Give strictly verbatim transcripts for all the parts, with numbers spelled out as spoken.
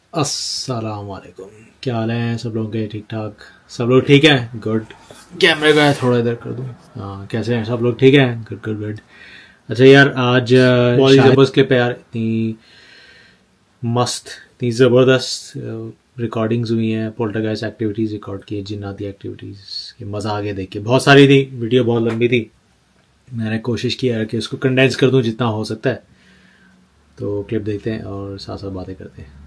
अस्सलाम वालेकुम, क्या हाल है सब लोगों के? ठीक ठाक? सब लोग ठीक हैं? गुड। कैमरे का थोड़ा इधर कर दूँ। हाँ, कैसे हैं सब लोग? ठीक हैं? Good good good. अच्छा यार, आज बहुत ज़बरदस्त क्लिप है यार, इतनी मस्त, इतनी ज़बरदस्त रिकॉर्डिंग्स हुई हैं, पोल्टरगाइस्ट एक्टिविटीज़ रिकॉर्ड की, जिन्नाती एक्टिविटीज़ के, मज़ा आ गया देख के। बहुत सारी थी, वीडियो बहुत लंबी थी, मैंने कोशिश की है कि उसको कंडेंस कर दूँ जितना हो सकता है। तो क्लिप देखते हैं और साथ साथ बातें करते हैं।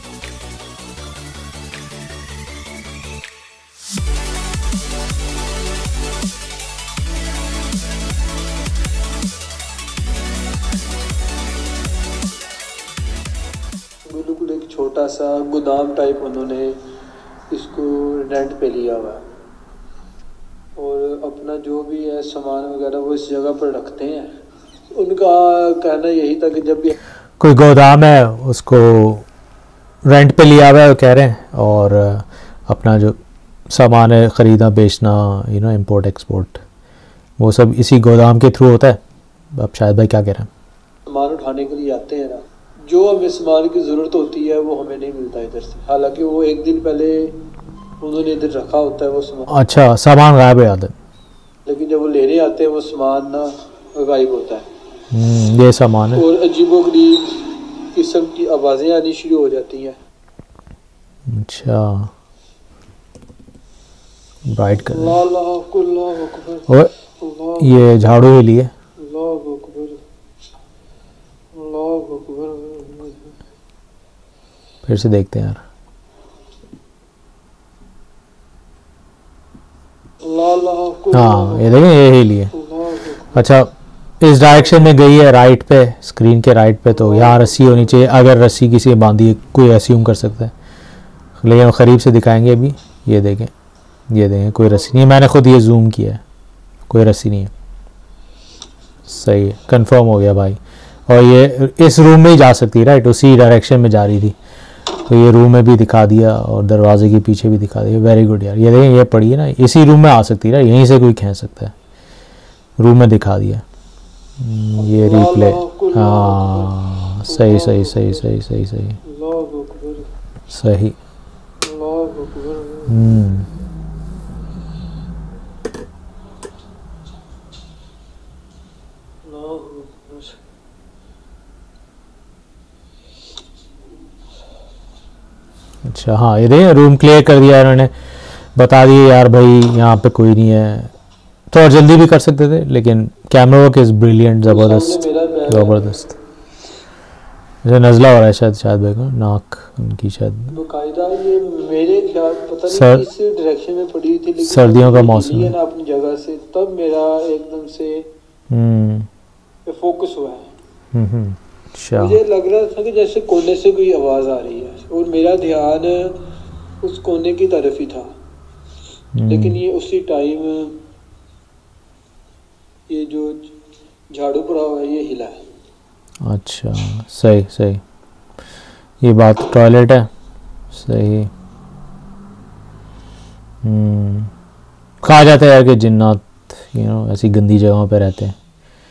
बिल्कुल एक छोटा सा गोदाम टाइप उन्होंने इसको रेंट पे लिया हुआ है और अपना जो भी है सामान वगैरह वो इस जगह पर रखते हैं। उनका कहना यही था कि जब भी कोई गोदाम है उसको रेंट पे लिया हुआ है वो कह रहे हैं, और अपना जो सामान है ख़रीदना बेचना, यू नो, इंपोर्ट एक्सपोर्ट, वो सब इसी गोदाम के थ्रू होता है। अब शायद भाई क्या कह रहे हैं? सामान उठाने के लिए आते हैं ना, जो हमें सामान की ज़रूरत होती है वो हमें नहीं मिलता इधर से। हालांकि वो एक दिन पहले उन्होंने इधर रखा होता है वो सामान। अच्छा, सामान गायब हो जाता है, लेकिन जब वो लेने आते हैं वो सामान ना गायब होता है। ये सामान है। और अजीबोगरीब किस्म की आवाज़ें आनी शुरू हो जाती हैं। अच्छा, राइट कर अल्लाह अल्लाह अकबर, और ये झाड़ू भी लिए। अल्लाह अकबर, अल्लाह अकबर। फिर से देखते हैं यार। हाँ, ये देखें, ये ही लिए। अच्छा, इस डायरेक्शन में गई है, राइट पे, स्क्रीन के राइट पे, तो यहाँ रस्सी होनी चाहिए। अगर रस्सी किसी ने बांधी है, कोई अस्यूम कर सकता है, लेकिन हम करीब से दिखाएंगे अभी। ये देखें, ये देखें, कोई रस्सी नहीं है। मैंने खुद ये जूम किया है, कोई रस्सी नहीं है। सही है, कंफर्म हो गया भाई। और ये इस रूम में ही जा सकती है, राइट, उसी डायरेक्शन में जा रही थी, तो ये रूम में भी दिखा दिया और दरवाजे के पीछे भी दिखा दिया। वेरी गुड यार। ये देखें, ये पड़ी है ना, इसी रूम में आ सकती है, यहीं से कोई खींच सकता है। रूम में दिखा दिया। ये रिप्ले, हाँ, सही सही सही सही सही सही सही। हम्म अच्छा, हाँ, ये देखें, रूम क्लियर कर दिया इन्होंने, बता दिए यार भाई यहाँ पे कोई नहीं है। थोड़ा जल्दी भी कर सकते थे, लेकिन कैमरा वर्क इज़ ब्रिलियंट, ज़बरदस्त ज़बरदस्त। जैसे नज़ला हो रहा है शायद शायद भाई को, नाक उनकी शायद बकायदा। ये मेरे ख्याल पता नहीं सर, किस डायरेक्शन में पड़ी थी, लेकिन सर्दियों का मौसम है ना अपनी जगह से, तब मेरा एकदम से हम्म फोकस हुआ है। हम्म अच्छा, मुझे लग रहा था कि जैसे कोने से कोई आवाज़ आ रही है और मेरा ध्यान उस कोने की तरफ ही था, लेकिन ये उसी टाइम ये जो झाड़ू पड़ा हुआ है ये हिला है। अच्छा, सही सही। ये बात टॉयलेट है, सही। हम्म कहा जाता है यार कि जिन्नात, यू नो, ऐसी गंदी जगहों पे रहते हैं।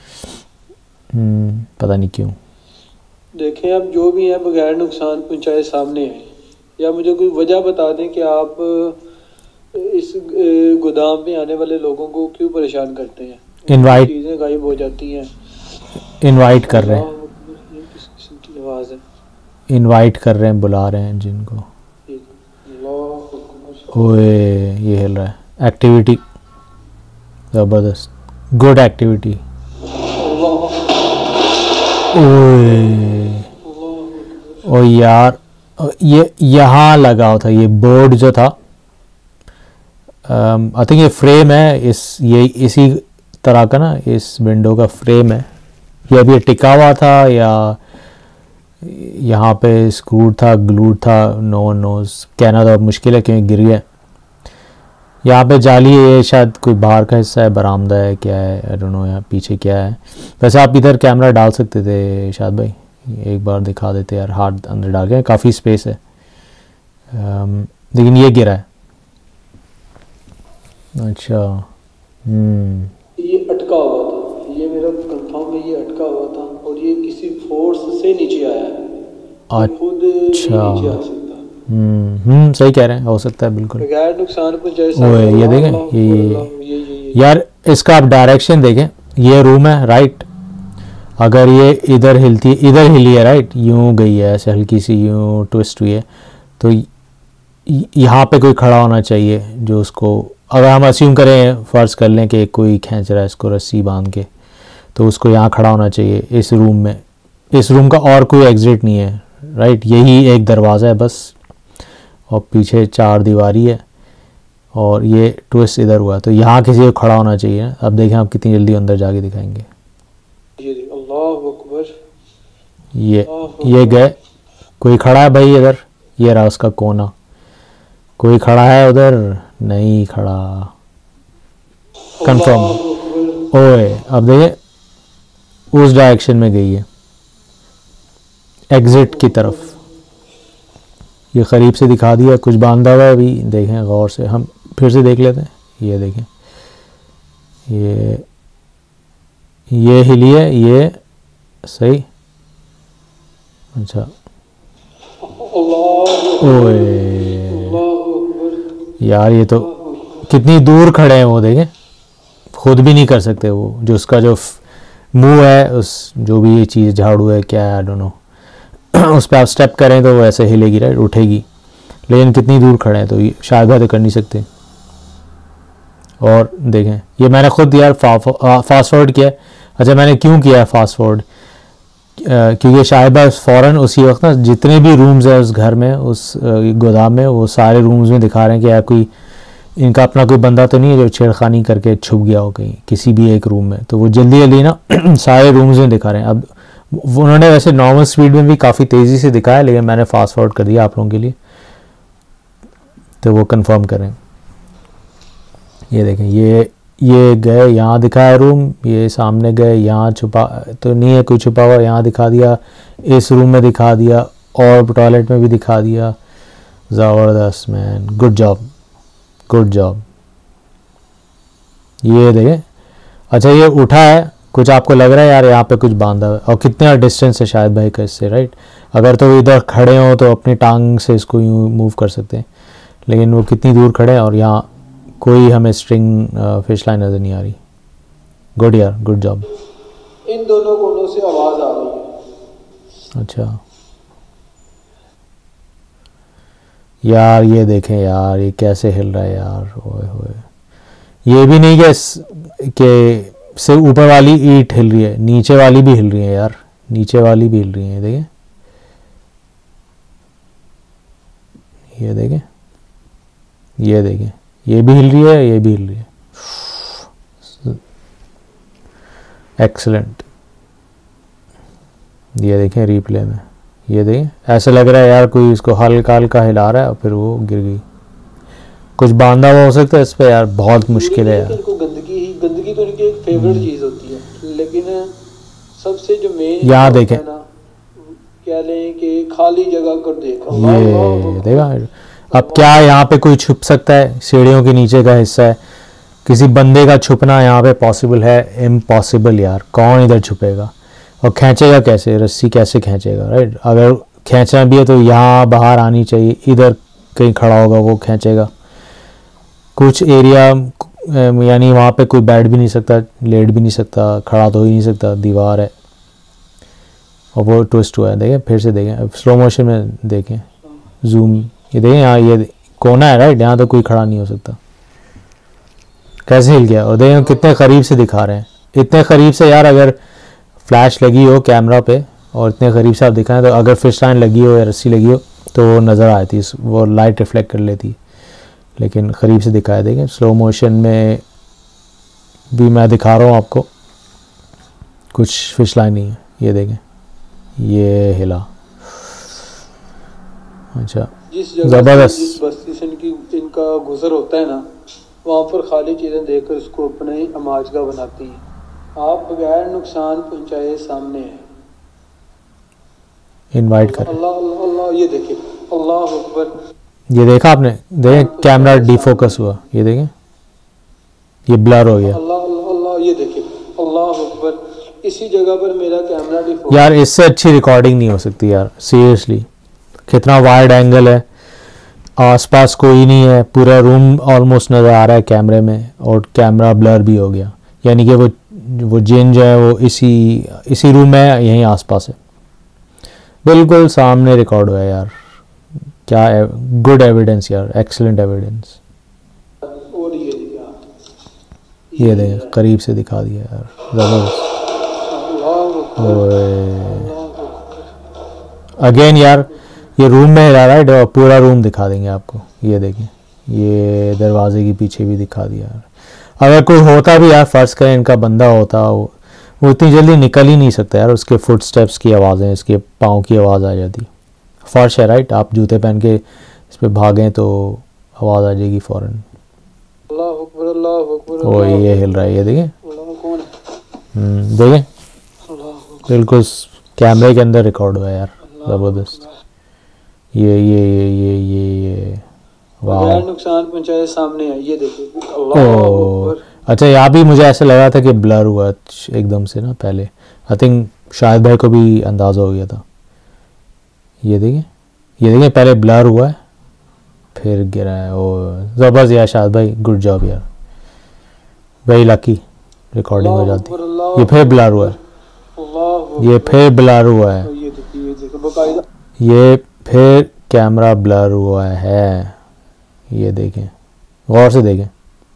हम्म पता नहीं क्यों। देखें, अब जो भी है बगैर नुकसान पहुंचाए सामने है, या मुझे कोई वजह बता दें कि आप इस गोदाम में आने वाले लोगों को क्यों परेशान करते हैं। इनवाइट, चीज़ें गायब हो जाती हैं। इनवाइट कर रहे हैं, किस किस्म की आवाज़ है? इनवाइट कर रहे हैं, बुला रहे हैं जिनको। ओए, ये हिल रहा है। एक्टिविटी ज़बरदस्त, गुड एक्टिविटी। ओए ओ यार, ये यहाँ लगा हुआ था, ये बोर्ड जो था, आई थिंक ये फ्रेम है, इस ये इसी तरह का ना, इस विंडो का फ्रेम है। ये अभी टिका हुआ था या यहाँ पे स्क्रूड था, ग्लूड था, नो वन नोज, कहना तो मुश्किल है क्योंकि गिर गया। यहाँ पे जाली है, ये शायद कोई बाहर का हिस्सा है, बरामदा है, क्या है, आई डोंट नो, यहाँ पीछे क्या है। वैसे आप इधर कैमरा डाल सकते थे शायद भाई, एक बार दिखा देते यार। हाथ अंदर डाल के, काफ़ी स्पेस है, um, लेकिन ये गिरा है। अच्छा, हम्म ये अटका हुआ था, ये मेरा कंफर्म है, ये अटका हुआ था और ये किसी फोर्स से नीचे आया है। अच्छा, खुद नीचे आ सकता है। हम्म हम्म सही कह रहे हैं, हो सकता है बिल्कुल। बगैर नुकसान पहुंचाए। ओए ये देखें, ये ये यार इसका आप डायरेक्शन देखें, ये रूम है राइट, अगर ये इधर हिलती इधर हिली है राइट, यूं गई है ऐसे हल्की सी यूं ट्विस्ट हुई है, तो यहाँ पे कोई खड़ा होना चाहिए जो उसको, अगर हम अस्यूम करें फ़र्ज़ कर लें कि कोई खींच रहा है इसको रस्सी बांध के, तो उसको यहाँ खड़ा होना चाहिए इस रूम में। इस रूम का और कोई एग्ज़िट नहीं है राइट, यही एक दरवाज़ा है बस, और पीछे चार दीवारी है और ये ट्विस्ट इधर हुआ, तो यहाँ किसी को खड़ा होना चाहिए। अब देखें आप कितनी जल्दी अंदर जाके दिखाएंगे। अल्लाहु अकबर, ये ये गए, कोई खड़ा है भाई इधर, ये रहा उसका कोना, कोई खड़ा है उधर, नहीं खड़ा, कंफर्म। ओए अब देखिए उस डायरेक्शन में गई है एग्जिट की तरफ, ये करीब से दिखा दिया, कुछ बांधा हुआ है अभी, देखें गौर से, हम फिर से देख लेते हैं। ये देखें, ये ये हिली है, ये सही, अच्छा ओए यार ये तो कितनी दूर खड़े हैं वो, देखें खुद भी नहीं कर सकते वो, जो उसका जो मुंह है उस जो भी ये चीज़ झाड़ू है क्या है आई डोंट नो, उस पर आप स्टेप करें तो वो ऐसे हिलेगी राइट, उठेगी, लेकिन कितनी दूर खड़े हैं तो ये शायद बात कर नहीं सकते। और देखें ये मैंने खुद यार फा, फा, फास्ट फॉरवर्ड किया। अच्छा मैंने क्यों किया फास्ट फॉरवर्ड, क्योंकि शायद फ़ौरन उसी वक्त ना जितने भी रूम्स हैं उस घर में, उस गोदाम में, वो सारे रूम्स में दिखा रहे हैं कि यार कोई इनका अपना कोई बंदा तो नहीं है जो छेड़खानी करके छुप गया हो कहीं किसी भी एक रूम में, तो वो जल्दी जल्दी ना सारे रूम्स में दिखा रहे हैं। अब उन्होंने वैसे नॉर्मल स्पीड में भी काफ़ी तेज़ी से दिखाया, लेकिन मैंने फास्ट फॉरवर्ड कर दिया आप लोगों के लिए, तो वो कंफर्म करें। ये देखें, ये ये गए यहाँ दिखाया रूम, ये सामने गए यहाँ छुपा तो नहीं है कोई छुपा हुआ, यहाँ दिखा दिया, इस रूम में दिखा दिया, और टॉयलेट में भी दिखा दिया। ज़बरदस्त man, good job good job. ये देखें, अच्छा ये उठा है, कुछ आपको लग रहा है यार यहाँ पे कुछ बांधा है, और कितना डिस्टेंस है शायद भाई का इससे राइट, अगर तो इधर खड़े हो तो अपनी टांग से इसको यूँ मूव कर सकते हैं, लेकिन वो कितनी दूर खड़े हैं और यहाँ कोई हमें स्ट्रिंग फिश लाइन नज़र नहीं आ रही। गुड यार, गुड जॉब। इन दोनों कोनों से आवाज़ आ रही है। अच्छा यार ये देखें यार, ये कैसे हिल रहा है यार, ओए होए, ये भी नहीं कि कि से ऊपर वाली ईंट हिल रही है, नीचे वाली भी हिल रही है यार, नीचे वाली भी हिल रही है, देखें ये देखें ये देखें, ये भी हिल रही है, ये भी हिल रही है, एक्सीलेंट। ये देखें रिप्ले में, ये देखें ऐसा लग रहा है यार कोई इसको हल्का हल्का हिला रहा है और फिर वो गिर गई, कुछ बांधा हुआ हो सकता है इस पे यार, बहुत मुश्किल है यार। इनको गंदगी ही गंदगी तो इनकी एक फेवरेट चीज़ होती है, लेकिन सबसे जो मेन यहाँ देखें ना क्या लें कि खाली जगह कर देखो, ये देखा, अब क्या यहाँ पे कोई छुप सकता है, सीढ़ियों के नीचे का हिस्सा है, किसी बंदे का छुपना यहाँ पे पॉसिबल है? इम्पॉसिबल यार, कौन इधर छुपेगा और खींचेगा कैसे, रस्सी कैसे खींचेगा राइट, अगर खींचना भी है तो यहाँ बाहर आनी चाहिए, इधर कहीं खड़ा होगा वो खींचेगा, कुछ एरिया यानी वहाँ पे कोई बैठ भी नहीं सकता, लेट भी नहीं सकता, खड़ा तो ही नहीं सकता, दीवार है और वो ट्विस्ट हुआ है। देखें फिर से देखें, अब स्लो मोशन में देखें, जूम, ये देखें यहाँ ये कोना है राइट, यहाँ तो कोई खड़ा नहीं हो सकता, कैसे हिल गया, और देखें कितने करीब से दिखा रहे हैं, इतने करीब से यार, अगर फ्लैश लगी हो कैमरा पे और इतने करीब से आप दिखाएं तो अगर फिश लाइन लगी हो या रस्सी लगी हो तो वो नज़र आती, वो लाइट रिफ्लेक्ट कर लेती, लेकिन करीब से दिखाया। देखें स्लो मोशन में भी मैं दिखा रहा हूँ आपको, कुछ फिश लाइन नहीं है, ये देखें ये हिला, अच्छा ज़बरदस्त। जिस बस्ती से इनकी इनका गुजर होता है ना, वहाँ पर खाली चीज़ें देखकर उसको अपना ही अमाजगा बनाती हैं, आप बगैर नुकसान पहुँचाए सामने हैं। इनवाइट करें, अल्लाह अल्लाह अल्लाह, ये देखिए अल्लाह अकबर, ये देखा आपने, देखें कैमरा डिफोकस हुआ, ये देखें ये ब्लर हो गया, अल्लाह अल्लाह अल्लाह, ये देखिए अल्लाह अकबर, इसी जगह पर मेरा कैमरा डिफोकस। यार इससे अच्छी रिकॉर्डिंग नहीं हो सकती यार, सीरियसली, कितना वाइड एंगल है, आसपास कोई नहीं है, पूरा रूम ऑलमोस्ट नज़र आ रहा है कैमरे में, और कैमरा ब्लर भी हो गया, यानी कि वो वो जिन जो है वो इसी इसी रूम में यहीं आसपास है, बिल्कुल सामने रिकॉर्ड हुआ है यार। क्या गुड एविडेंस यार, एक्सीलेंट एविडेंस। और ये दिखा, ये देख करीब से दिखा दिया यार, ज़बरदस्त। अगेन यार ये रूम में हिला रहा है, पूरा रूम दिखा देंगे आपको। ये देखिए, ये दरवाजे के पीछे भी दिखा दिया यार। अगर कोई होता भी यार, फर्ज करें इनका बंदा होता, वो वो इतनी जल्दी निकल ही नहीं सकता यार, उसके फुट स्टेप्स की आवाज़ें, इसके पाँव की आवाज़ आ जाती। फर्श है राइट, आप जूते पहन के इस पर भागें तो आवाज़ आ जाएगी फ़ौरन। अल्लाह अकबर, अल्लाह अकबर। ओ ये हिल रहा है, ये देखें, कौन है? देखें, बिल्कुल कैमरे के अंदर रिकॉर्ड हुआ है यार, ज़बरदस्त। ये ये ये ये ये ये वाह, नुकसान पहुंचाए सामने है, ये देखिए। ओह अच्छा, यहाँ भी मुझे ऐसे लगा था कि ब्लर हुआ एकदम से ना पहले। आई थिंक शाहिद भाई को भी अंदाज़ा हो गया था। ये देखिए, ये देखिए पहले ब्लर हुआ है फिर गिरा है। ओ ज़बरदस्त यार शाहिद भाई, गुड जॉब यार, वेरी लकी, रिकॉर्डिंग हो जाती। ये फिर ब्लर हुआ है, ये फिर ब्लर हुआ है, ये फिर कैमरा ब्लर हुआ है। ये देखें, गौर से देखें,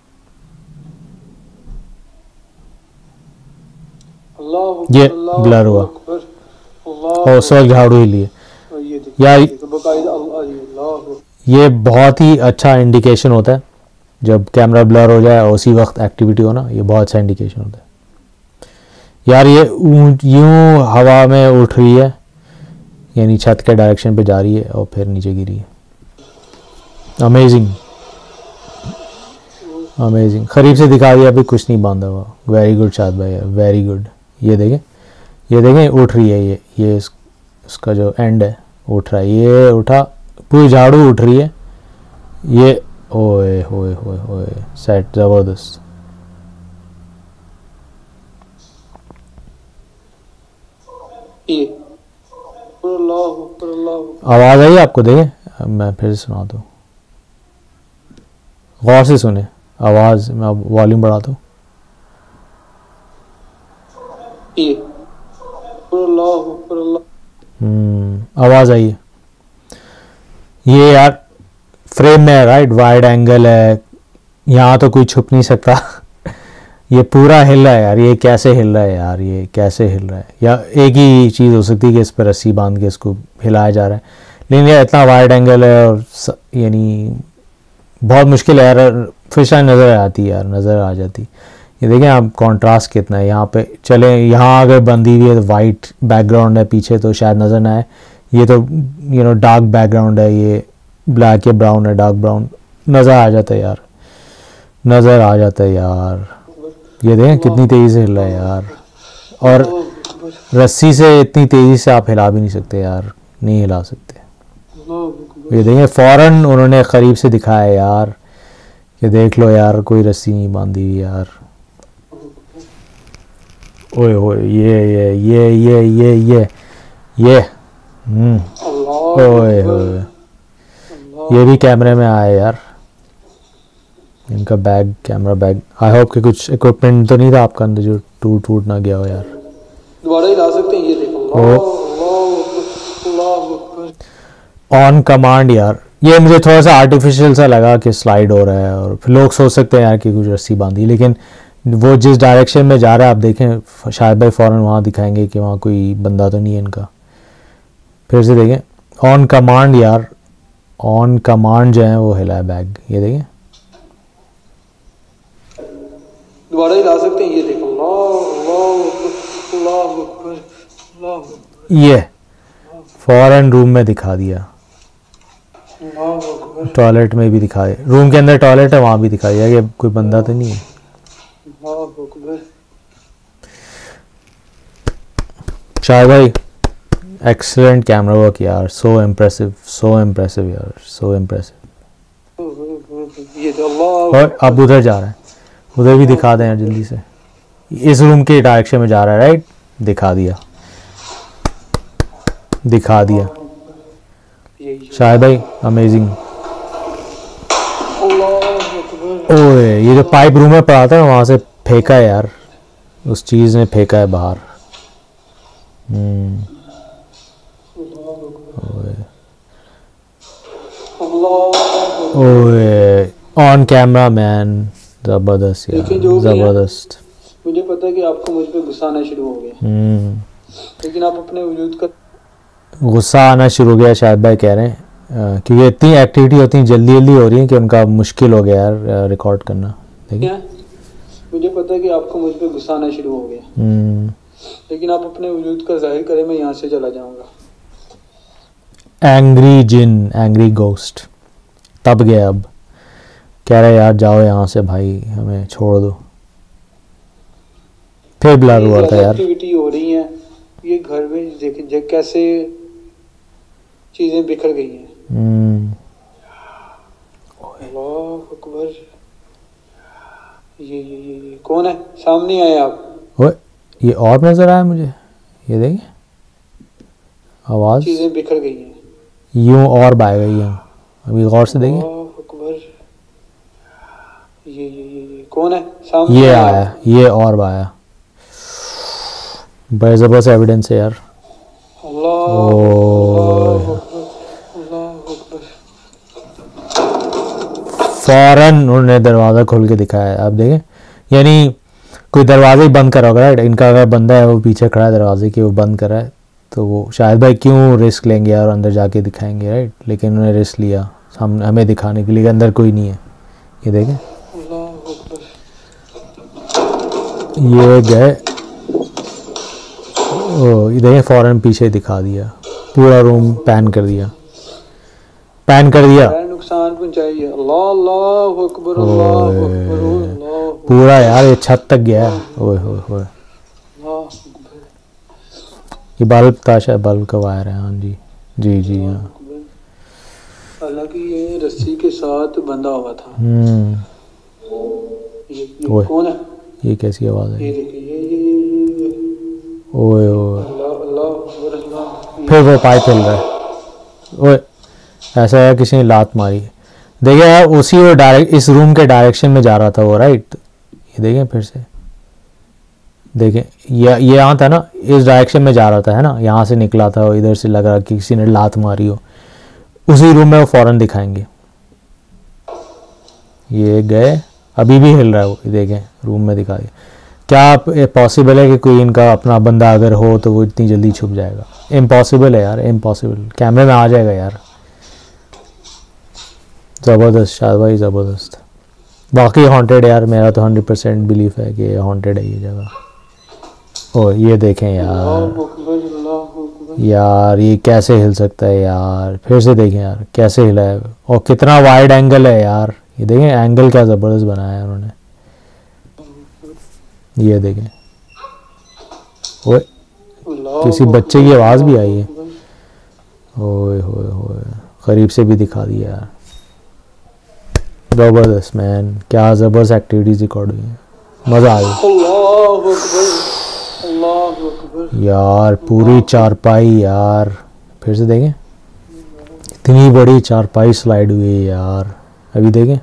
ये ब्लर हुआ, और सर झाड़ू ही लिए यार। ये बहुत ही अच्छा इंडिकेशन होता है जब कैमरा ब्लर हो जाए और उसी वक्त एक्टिविटी हो ना, ये बहुत अच्छा इंडिकेशन होता है यार। ये यूं हवा में उठ रही है, यानी छत के डायरेक्शन पे जा रही है और फिर नीचे गिरी है। अमेजिंग अमेजिंग, करीब से दिखा दिया, अभी कुछ नहीं बांधा हुआ। वेरी गुड शाद भाई, वेरी गुड। ये देखें, ये देखें उठ रही है, ये ये इस, इसका जो एंड है उठ रहा है, ये उठा, पूरी झाड़ू उठ रही है ये। ओए होए होए होए, सेट ज़बरदस्त। आवाज़ आई आपको? देखें, मैं फिर से सुनाता हूँ, गौर से सुने आवाज़। मैं अब वॉल्यूम बढ़ाता हूँ। हम्म आवाज़ आई है। ये यार फ्रेम में है राइट, वाइड एंगल है, यहाँ तो कोई छुप नहीं सकता। ये पूरा हिल रहा है यार, ये कैसे हिल रहा है यार, ये कैसे हिल रहा है? या एक ही चीज़ हो सकती है कि इस पर रस्सी बांध के इसको हिलाया जा रहा है, लेकिन ये इतना वाइड एंगल है और यानी बहुत मुश्किल है यार। फिश आई नज़र आती है यार, नज़र आ जाती। ये देखें आप, कंट्रास्ट कितना है यहाँ पे। चले यहाँ अगर बंदी हुई है तो वाइट बैकग्राउंड है पीछे, तो शायद नज़र ना आए। ये तो यू नो डार्क बैकग्राउंड है, ये ब्लैक या ब्राउन है, डार्क ब्राउन, नज़र आ जाता है यार, नज़र आ जाता है यार। ये देखें कितनी तेज़ी से हिल रहा है यार, और रस्सी से इतनी तेज़ी से आप हिला भी नहीं सकते यार, नहीं हिला सकते। ये देखें फ़ौरन उन्होंने करीब से दिखाया यार कि देख लो यार, कोई रस्सी नहीं बांधी हुई यार। ओए ओए, ये ये ये ये ये ये ये हम्म ओए ओए, ये भी कैमरे में आया यार, इनका bag, camera bag. I hope कि कुछ इक्विपमेंट तो नहीं था आपका अंदर जो टूट टूट ना गया हो यार। दोबारा ही ला सकते हैं, ये देखो ऑन कमांड यार। ये मुझे थोड़ा सा आर्टिफिशियल सा लगा कि स्लाइड हो रहा है, और फिर लोग सोच सकते हैं यार कि कुछ रस्सी बांधी, लेकिन वो जिस डायरेक्शन में जा रहा है आप देखें, शायद भाई फ़ौरन वहाँ दिखाएंगे कि वहाँ कोई बंदा तो नहीं है इनका। फिर से देखें, ऑन कमांड यार, ऑन कमांड जो है वो हिला है बैग। ये देखें, दोबारा ही ला सकते हैं, ये देखो। ये फ़ौरन रूम में दिखा दिया, टॉयलेट में भी दिखा दिया, रूम के अंदर टॉयलेट है वहाँ भी दिखा दिया कि कोई बंदा तो नहीं है। शायद भाई एक्सीलेंट कैमरा वर्क यार, सो इम्प्रेसिव, सो इम्प्रेसिव यार, सो इम्प्रेसिव। और अब उधर जा रहा है, उधर भी दिखा दें यार जल्दी से। इस रूम के डायरेक्शन में जा रहा है राइट, दिखा दिया, दिखा दिया। शायद भाई अमेजिंग, ओए ये जो पाइप रूम में पड़ा था वहां से फेंका है यार, उस चीज ने फेंका है बाहर। हम्म ओए ऑन कैमरा मैन, जबरदस्त यार, जबरदस्त। मुझे पता है कि आपको मुझ पे गुस्सा आना शुरू हो गया, हम्म लेकिन आप अपने वजूद का गुस्सा आना शुरू हो गया शायद भाई कह रहे हैं, क्योंकि इतनी एक्टिविटी होती है जल्दी जल्दी हो रही है कि उनका मुश्किल हो गया यार रिकॉर्ड करना। देखिए मुझे पता है कि आपको मुझ पे गुस्सा आना शुरू हो गया, हम्म लेकिन आप अपने वजूद का जाहिर करें, मैं यहाँ से चला जाऊंगा। एंग्री जिन, एंग्री गोस्ट तब गया, अब कह रहे यार जाओ यहाँ से भाई, हमें छोड़ दो। फिर ब्लर हुआ था यार, एक्टिविटी हो रही है ये घर में, देखें कैसे चीजें बिखर गई हैं। हम्म अल्लाह अकबर, ये ये ये ये कौन है सामने आए आप? ओए ये और नजर आया मुझे, ये देखिए आवाज, चीजें बिखर गई हैं यूं और बह गई हैं, अभी गौर से देखिए। अकबर, ये ये ये ये कौन है सामने? ये आया, ये और आया, बड़े जबरदस्त एविडेंस है यार। अल्लाह फौरन उन्होंने दरवाज़ा खोल के दिखाया है, आप देखें, यानी कोई दरवाज़ा ही बंद करा होगा राइट, इनका अगर बंदा है वो पीछे खड़ा है दरवाजे के, वो बंद करा है, तो वो शायद भाई क्यों रिस्क लेंगे और अंदर जाके दिखाएंगे राइट, लेकिन उन्होंने रिस्क लिया हम हमें दिखाने के लिए अंदर कोई नहीं है। ये देखें, ये गए, ओ ये देखें फौरन पीछे दिखा दिया, पूरा रूम पैन कर दिया, पैन कर दिया, नुकसान पहुंचाई। अल्लाह अल्लाह अकबर, अल्लाह अकबर, अल्लाह पूरा यार ये छत तक गया है। ओए होए होए, ये बल्ब था शायद, बल्ब का वायर है। हाँ जी जी जी हाँ, हालांकि ये रस्सी के साथ बंधा हुआ था। हम्म ये, ये कौन है? ये कैसी आवाज है? ये देखिए, ये ये ये ओए ओए, अल्लाह अल्लाह अकबर, अल्लाह। फिर वो पाइप हिल रहा है। ओए ऐसा है किसी ने लात मारी। देखिए यार उसी वो डायरेक्ट इस रूम के डायरेक्शन में जा रहा था वो राइट, ये देखें फिर से, देखें ये ये यहाँ था ना, इस डायरेक्शन में जा रहा था है ना, यहाँ से निकला था, इधर से लग रहा कि किसी ने लात मारी हो, उसी रूम में वो फौरन दिखाएंगे। ये गए, अभी भी हिल रहा है वो, देखें रूम में दिखा दिया। क्या पॉसिबल है कि कोई इनका अपना बंदा अगर हो तो वो इतनी जल्दी छुप जाएगा? इम्पॉसिबल है यार, इम्पॉसिबल, कैमरे में आ जाएगा यार। ज़बरदस्त शायद भाई, ज़बरदस्त, बाकी हॉन्टेड यार, मेरा तो हंड्रेड परसेंट बिलीफ है कि हॉन्टेड है ये जगह। ओ ये देखें यार, यार ये कैसे हिल सकता है यार, फिर से देखें यार कैसे हिला है, और कितना वाइड एंगल है यार, ये देखें एंगल क्या ज़बरदस्त बनाया है उन्होंने। ये देखें, ओए किसी बच्चे की आवाज़ भी आई है। ओए होए होए, करीब से भी दिखा दिया यार, ज़बरदस्त मैन, क्या ज़बरदस्त एक्टिविटीज़ रिकॉर्ड हुई है, मज़ा आ गया यार। पूरी चारपाई यार, फिर से देखें, इतनी बड़ी चारपाई स्लाइड हुई है यार, अभी देखें।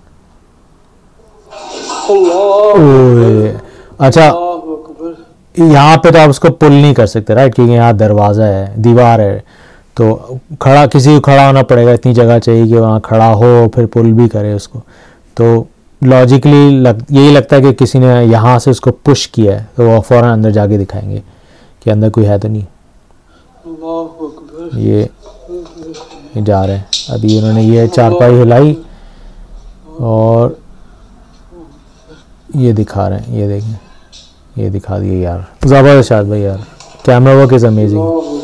ओए अच्छा, यहाँ पे तो आप उसको पुल नहीं कर सकते राइट, क्योंकि यहाँ दरवाज़ा है, दीवार है, तो खड़ा किसी को खड़ा होना पड़ेगा, इतनी जगह चाहिए कि वहाँ खड़ा हो फिर पुल भी करे उसको। तो लॉजिकली लग यही लगता है कि किसी ने यहाँ से उसको पुश किया है, तो वो फ़ौरन अंदर जाके दिखाएंगे कि अंदर कोई है तो नहीं। ये, ये जा रहे हैं अभी, उन्होंने ये चारपाई हिलाई और ये दिखा रहे हैं, ये देखें, ये दिखा दिए यार, ज़बरदस्त शायद भाई यार, camera work is amazing,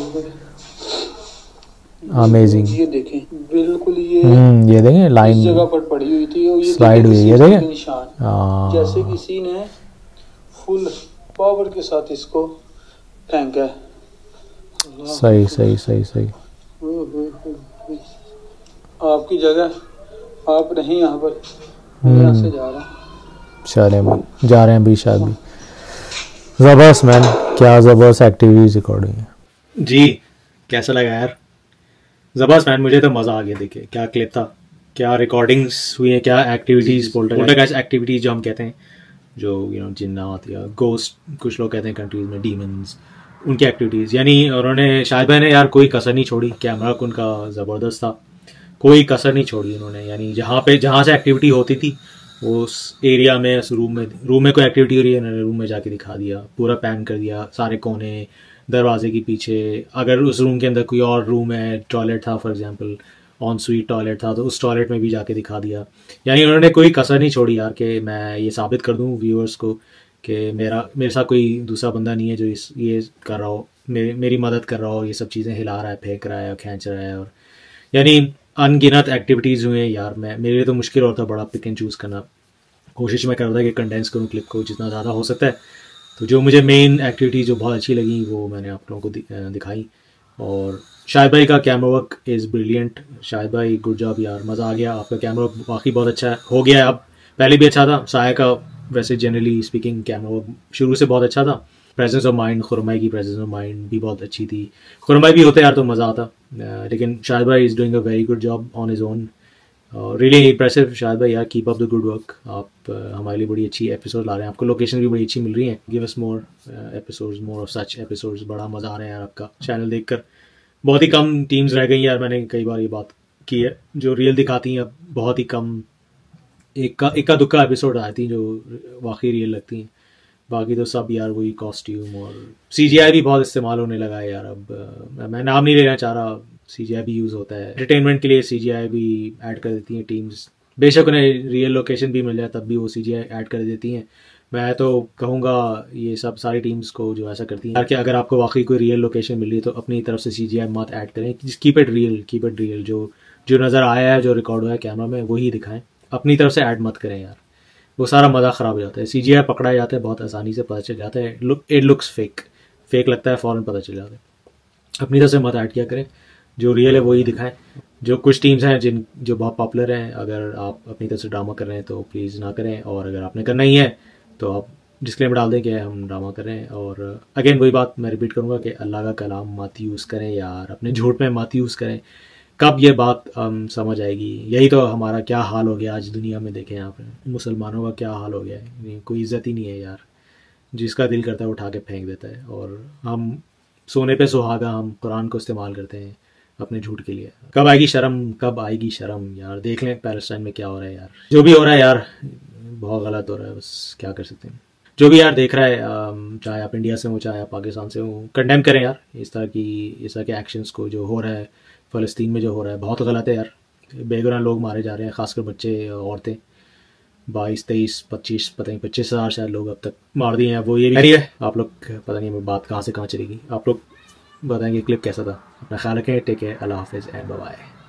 amazing. ये देखें बिल्कुल, ये हम्म ये देखें लाइन जगह पर पड़ी हुई थी, ये स्लाइड हुई, ये देखें निशान, जैसे किसी ने फुल पावर के साथ इसको फेंका है। सही सही सही सही, आपकी जगह आप नहीं यहाँ पर, यहाँ से जा रहा हूँ, चले भाई जा रहे हैं अभी शायद भी। ज़बरदस्त मैन, क्या ज़बरदस्त एक्टिविटीज रिकॉर्ड हुई है जी। कैसा लगा यार? ज़बरदस्त मैन, मुझे तो मज़ा आ गया, देखिए क्या क्लिप था, क्या रिकॉर्डिंग्स हुई हैं, क्या एक्टिविटीज़, पोल्टरगाइस्ट एक्टिविटीज़ जो हम कहते हैं, जो यू नो जिन्नात या गोस्ट कुछ लोग कहते हैं कंट्रीज में, डीमंस, उनकी एक्टिविटीज़। यानी उन्होंने शाहिद भाई ने यार कोई कसर नहीं छोड़ी, कैमरा उनका ज़बरदस्त था, कोई कसर नहीं छोड़ी उन्होंने। यानी जहाँ पे जहाँ से एक्टिविटी होती थी उस एरिया में, उस रूम में रूम में कोई एक्टिविटी हो रही है, उन्होंने रूम में जाके दिखा दिया, पूरा पैन कर दिया, सारे कोने, दरवाजे के पीछे। अगर उस रूम के अंदर कोई और रूम है, टॉयलेट था for example, en suite toilet था, तो उस टॉयलेट में भी जाके दिखा दिया। यानी उन्होंने कोई कसर नहीं छोड़ी यार कि मैं ये साबित कर दूं व्यूअर्स को कि मेरा मेरे साथ कोई दूसरा बंदा नहीं है जो इस ये कर रहा हो, मेरी मेरी मदद कर रहा हो, ये सब चीज़ें हिला रहा है, फेंक रहा है, खींच रहा है। और यानी अनगिनत एक्टिविटीज़ हुई हैं यार। मैं मेरे लिए तो मुश्किल होता बड़ा पिक एंड चूज़ करना। कोशिश मैं कर रहा था कि कंडेंस करूँ क्लिप को जितना ज़्यादा हो सकता है। तो जो मुझे मेन एक्टिविटी जो बहुत अच्छी लगी वो मैंने आप लोगों को दि, दिखाई। और शाहिद भाई का camera work is brilliant. Shahid भाई गुड जॉब यार, मज़ा आ गया। आपका कैमरा वर्क वाकई बहुत अच्छा हो गया है, अब पहले भी अच्छा था। साया का वैसे जनरली स्पीकिंग कैमरा वर्क शुरू से बहुत अच्छा था। प्रेजेंस ऑफ माइंड, खुरमाई की प्रेजेंस ऑफ माइंड भी बहुत अच्छी थी। खुरमाई भी होते यार तो मज़ा आता, लेकिन शाहिद भाई is doing a very good job on his own. Really impressive Shahid भाई यार, keep up the good work. आप uh, हमारे लिए बड़ी अच्छी एपिसोड ला रहे हैं, आपको लोकेशन भी बड़ी अच्छी मिल रही है। Give us more episodes, more of such episodes. बड़ा मज़ा आ रहा है यार आपका चैनल देखकर। बहुत ही कम टीम्स रह गई यार, मैंने कई बार ये बात की है, जो रियल दिखाती हैं। अब बहुत ही कम, एक का इक्का दुक्का एपिसोड आती हैं जो वाकई रियल लगती हैं। बाकी तो सब यार वही कॉस्ट्यूम और सीजीआई भी बहुत इस्तेमाल होने लगा है यार। अब मैं नाम नहीं लेना चाह रहा, सीजीआई भी यूज़ होता है एंटरटेनमेंट के लिए, सीजीआई भी ऐड कर देती हैं टीम्स। बेशक उन्हें रियल लोकेशन भी मिल जाए तब भी वो सीजीआई ऐड कर देती हैं। मैं तो कहूँगा ये सब सारी टीम्स को जो ऐसा करती हैं कि अगर आपको वाकई कोई रियल लोकेशन मिल रही है तो अपनी तरफ से सीजीआई मत ऐड करें। Keep it real, keep it real. जो जो नज़र आया है, जो रिकॉर्ड हुआ है कैमरा में, वही दिखाएं, अपनी तरफ से ऐड मत करें यार। वो सारा मज़ा ख़राब हो जाता है। सीजीआई पकड़ा जाता है बहुत आसानी से, पता चल जाता है, look it looks fake fake लगता है, फ़ौरन पता चल जाता है। अपनी तरफ से मत ऐड किया करें, जो रियल है वही दिखाएं। जो कुछ टीम्स हैं जिन जो बहुत पॉपुलर हैं, अगर आप अपनी तरफ से ड्रामा कर रहे हैं तो प्लीज़ ना करें, और अगर आपने करना ही है तो आप डिस्क्लेमर डाल दें कि हम ड्रामा कर रहे हैं। और अगेन वही बात मैं रिपीट करूँगा कि अल्लाह का कलाम मत यूज़ करें यार, अपने झूठ में मत यूज़ करें। कब ये बात हम समझ आएगी? यही तो हमारा क्या हाल हो गया आज दुनिया में। देखें यहाँ पे मुसलमानों का क्या हाल हो गया है, कोई इज़्ज़त ही नहीं है यार। जिसका दिल करता है उठा के फेंक देता है, और हम सोने पे सुहागा, हम कुरान को इस्तेमाल करते हैं अपने झूठ के लिए। कब आएगी शर्म, कब आएगी शर्म यार। देख लें पैलेस्टाइन में क्या हो रहा है यार, जो भी हो रहा है यार बहुत गलत हो रहा है, बस क्या कर सकते हैं। जो भी यार देख रहा है, चाहे आप इंडिया से हो चाहे आप पाकिस्तान से हो, कंडेम करें यार इस तरह की इस तरह के एक्शंस को। जो हो रहा है फ़लस्तीन में, जो हो रहा है बहुत गलत है यार। बेगुनाह लोग मारे जा रहे हैं, ख़ासकर बच्चे, औरतें। बाईस तेईस पच्चीस पता नहीं पच्चीस हज़ार शायद लोग अब तक मार दिए हैं। वो ये भी है, आप लोग पता नहीं बात कहाँ से कहाँ चलेगी। आप लोग बताएंगे क्लिप कैसा था। अपना ख्याल रखें, टेक केयर, अल्लाह हाफिज़ एंड बाय बाय।